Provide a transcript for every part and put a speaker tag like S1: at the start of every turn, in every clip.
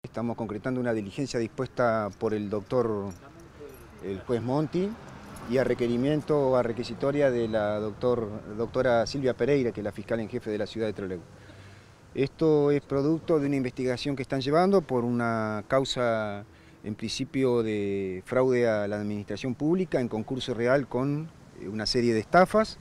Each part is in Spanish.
S1: Estamos concretando una diligencia dispuesta por el juez Monti, y a requerimiento o a requisitoria de la doctora Silvia Pereira, que es la fiscal en jefe de la ciudad de Trelew. Esto es producto de una investigación que están llevando por una causa, en principio, de fraude a la administración pública en concurso real con una serie de estafas.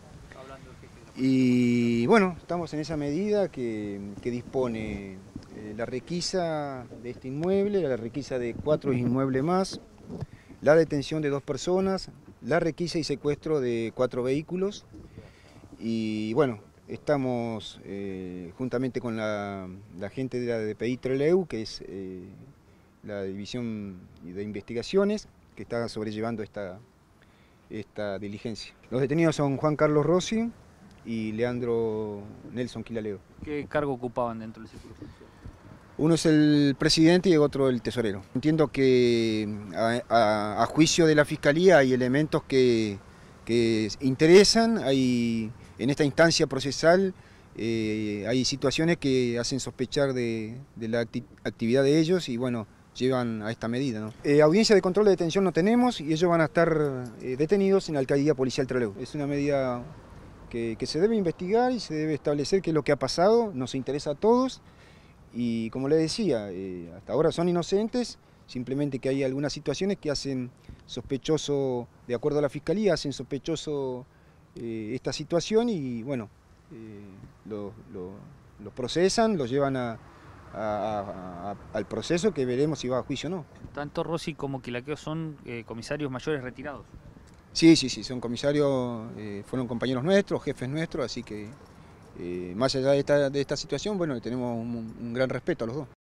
S1: Y bueno, estamos en esa medida que dispone la requisa de este inmueble, la requisa de 4 inmuebles más, la detención de 2 personas, la requisa y secuestro de 4 vehículos. Y bueno, estamos juntamente con la gente de la DPI Trelew, que es la división de investigaciones, que está sobrellevando esta diligencia. Los detenidos son Juan Carlos Rossi y Leandro Nelson Quilaleo.
S2: ¿Qué cargo ocupaban dentro del círculo?
S1: Uno es el presidente y el otro el tesorero. Entiendo que a juicio de la Fiscalía hay elementos que interesan, en esta instancia procesal hay situaciones que hacen sospechar de la actividad de ellos y bueno, llevan a esta medida, ¿no? Audiencia de control de detención no tenemos y ellos van a estar detenidos en la Alcaldía Policial Trelew. Es una medida que se debe investigar y se debe establecer qué es lo que ha pasado, nos interesa a todos. Y como les decía, hasta ahora son inocentes, simplemente que hay algunas situaciones que hacen sospechoso, de acuerdo a la Fiscalía, hacen sospechoso esta situación y bueno, lo procesan, lo llevan al proceso que veremos si va a juicio o no.
S2: Tanto Rossi como Quilaleo son comisarios mayores retirados.
S1: Sí, son comisarios, fueron compañeros nuestros, jefes nuestros, así que más allá de esta situación, bueno, tenemos un gran respeto a los dos.